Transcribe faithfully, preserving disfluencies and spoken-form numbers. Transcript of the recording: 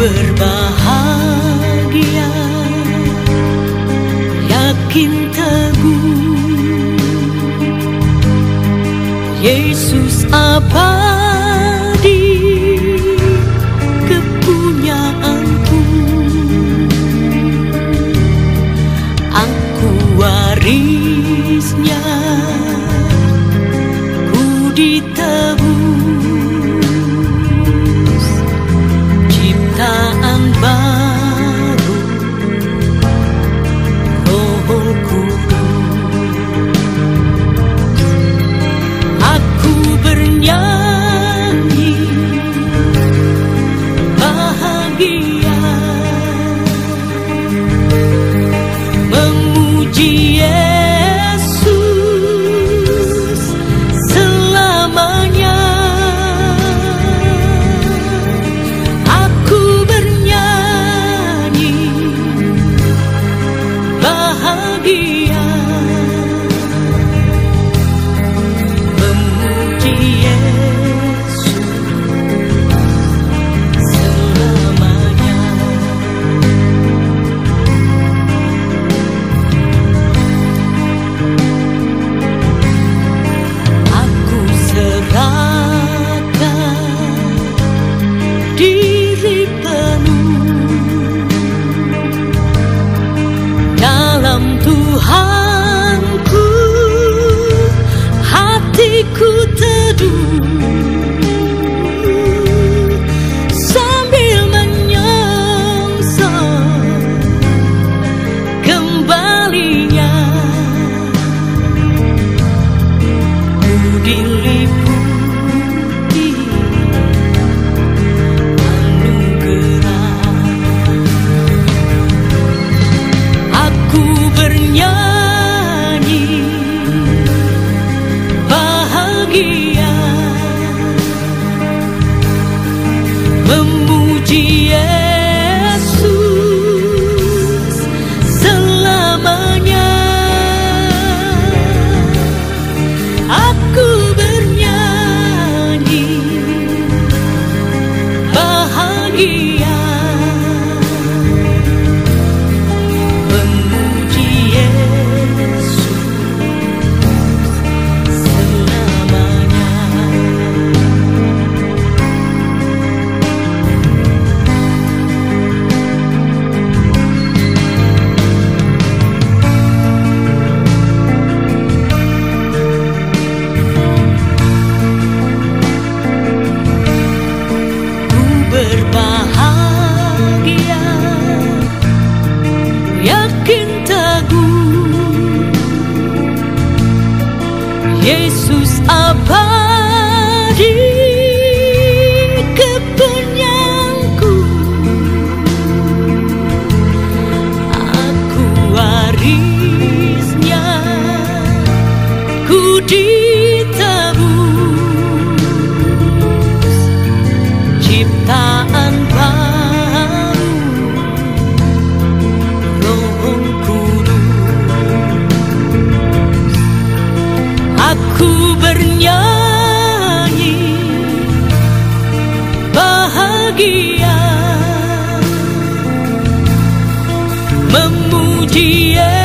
berbahagia, yakin teguh, Yesus abadi kepunyaanku. Aku warisnya, ku ditebus, ciptaan baru, Roh Kudus. Aku bernyanyi bahagia, memuji Yesus selamanya. Aku bernyanyi bahagia, memuji Yesus selamanya. Aku serahkan diri penuh dalam Tuhanku, hatiku teduh sambil menyongsong kembalinya. Ku diliputi anugerah. Aku bernyanyi bahagia, memuji Yesus selamanya. Aku bernyanyi bahagia, memuji Yesus selamanya. Ku berbahagia, yakin teguh, Yesus abadi kepunyaanku. Aku warisnya, ku ditebus, ciptaan baru, Roh Kudus. Aku bernyanyi bahagia, memuji Yesus